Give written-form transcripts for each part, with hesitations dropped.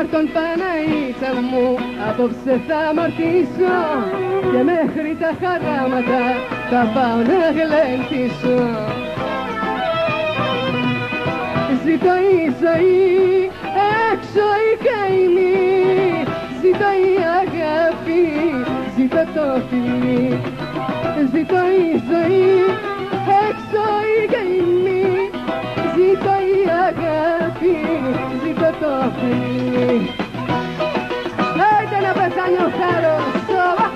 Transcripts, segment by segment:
Μάρτον Παναΐτσα μου, απόψε θα αμαρτήσω και μέχρι τα χαράματα θα πάω να γλεντήσω. Ζήτω η ζωή, έξω η καημή, ζήτω η αγάπη, ζήτω το φιλί. Ζήτω η ζωή, έξω η καημή, ζήτω η αγάπη, ζήτω το φιλί. Άιντε να πεθάνει ο χάρος, σοβα!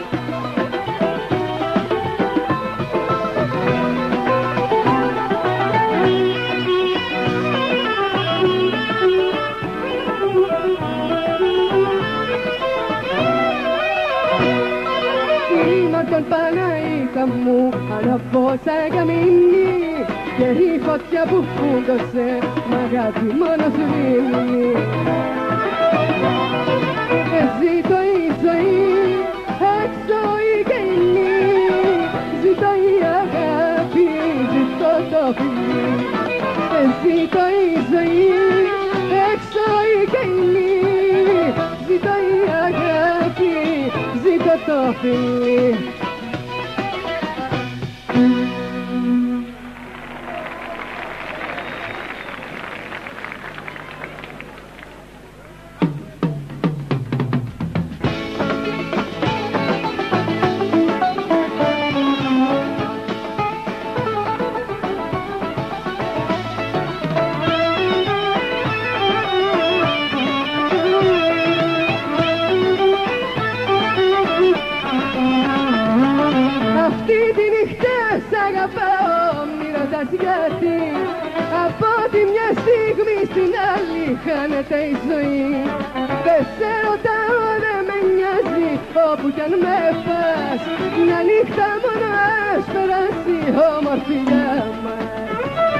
Μάρτον Παναΐτσα μου, αναβόσα καμίνη και η φωτιά που φούγκωσε μ' αγάπη μόνο σου δίνει. Ζήτω η ζωή, έξω η καημή, ζήτω η αγάπη, ζήτω το φιλί. Ζήτω η ζωή, έξω η καημή, ζήτω η αγάπη, ζήτω το φιλί. Γιατί από τη μια στιγμή στην άλλη χάνεται η ζωή. Δεν σε ρωτάω, δεν με νοιάζει όπου κι αν με πας, μια νύχτα μόνο ας περάσει όμορφη για μας.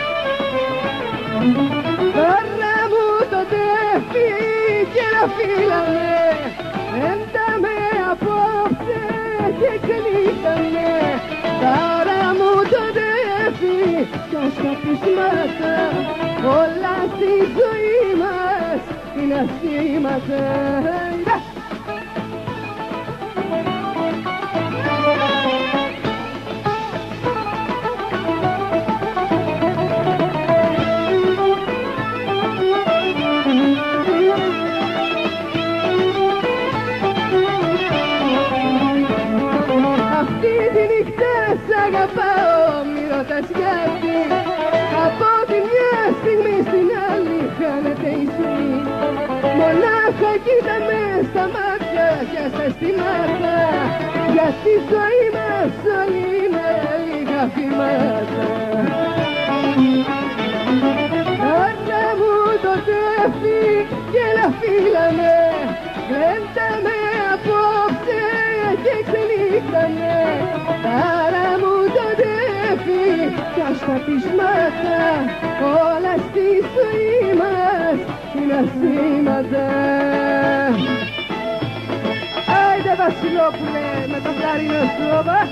Τώρα μου το τρέφει και να φύλαμε, ένταμε απόψε και ξενύχταμε. Τώρα μου το τρέφει κι στα πείσματα, όλα στη ζωή μας είναι ασήματα. Αυτή τη νύχτα σ' αγαπάω, μη ρωτάς γιατί, από τη μια στιγμή στην άλλη χάνεται η ζωή. Μονάχα κοίτα με στα μάτια και στα αισθήματα, για τη ζωή μας όλοι είναι λίγα βήματα. Τώρα μου το τρέφει και να φύλαμε, γλένταμε απόψε και ξενύχταμε. Τώρα μου το τρέφει κι στα πείσματα, όλα στη ζωή μας είναι ασήματα. Άιντε Βασιλόπουλε με το κλαρίνο σου, όπα!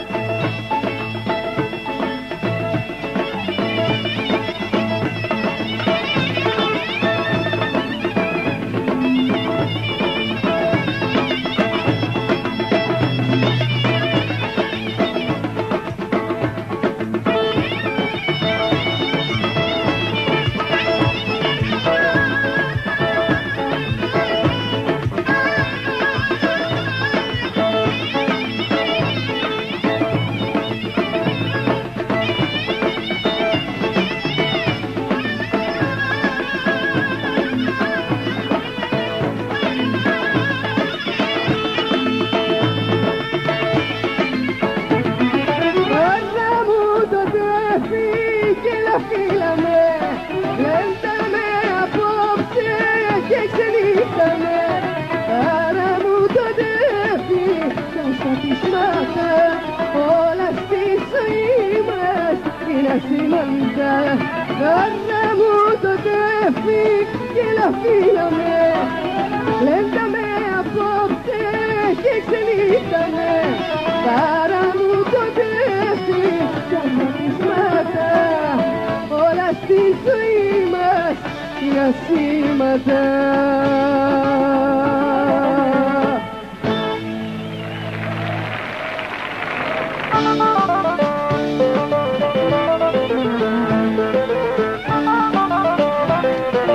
Φύλαμε, γλένταμε απόψε και ξενύχταμε. Άρα μου το τρέφει κι στα πείσματα, όλα στη ζωή μας είναι ασήμαντα. Άρα μου το τρέφει και φύλαμε, γλένταμε απόψε και ξενύχταμε. Άρα μου το τρέφει κι στα πείσματα, όλα στη ζωή μας είναι ασήμαντα.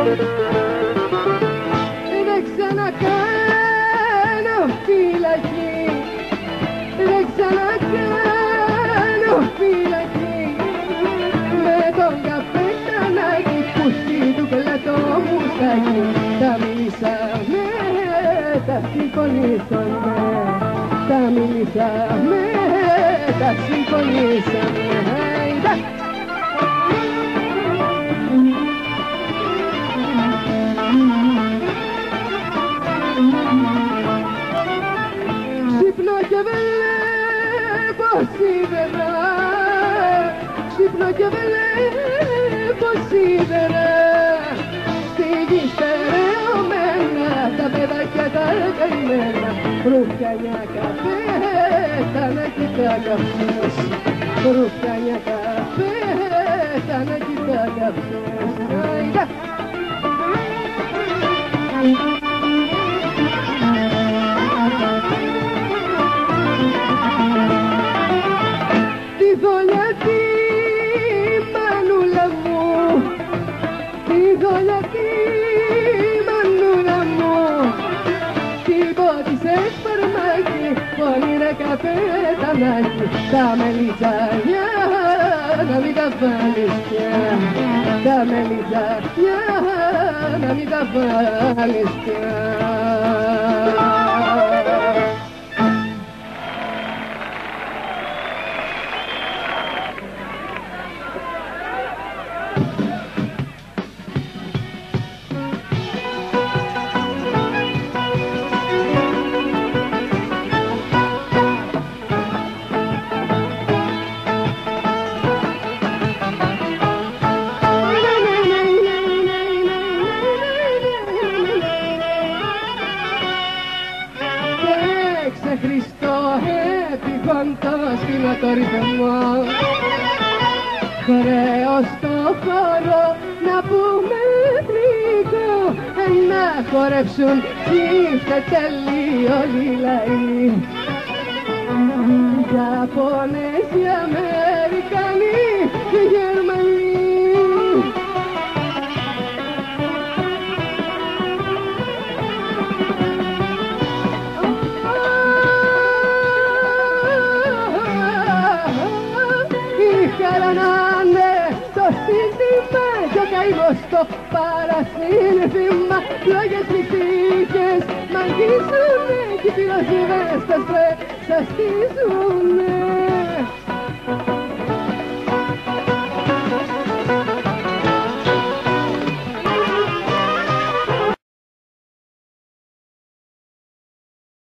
Δεν ξανακάνω φυλακή, δεν ξανακάνω φυλακή, με τον καπετανάκι που σίδουκλα το μουσάκι. Τα μιλήσαμε, τα συμφωνήσαμε, τα μιλήσαμε, τα συμφωνήσαμε. Ξύπνω και βλέπω σίδερα, ξύπνω και βλέπω σίδερα, στη γη στερεωμένα τα παιδάκια τα καημένα, ρουφιανιά καπέτανα κι τα καψές, ρουφιανιά καπέτανα κι τα καψές. Τη δόλια τη μανούλα μου, τη δόλια τη μανούλα μου, την πότισε σπαρμάκι, πονήρα καπετανάκι, τα μελιτζάνια να μην τα βάλεις πια, τα μελιτζάνια να μην τα βάλεις πια. Χριστό επίγον το στείλω το ρυθμό, χρέος το χώρο να πούμε τρίκο, να χορέψουν τσιφτετέλοι όλοι οι λαοί, Ιαπωνέζοι, Αμερικανοί και Γερμανοί. Χαρανάνε το σύνθημα και ο καημός το παρασύνθημα, λόγια συνθήκες μ' αγγίζουνε κι οι πυροσβέστες πρέσαστίζουνε.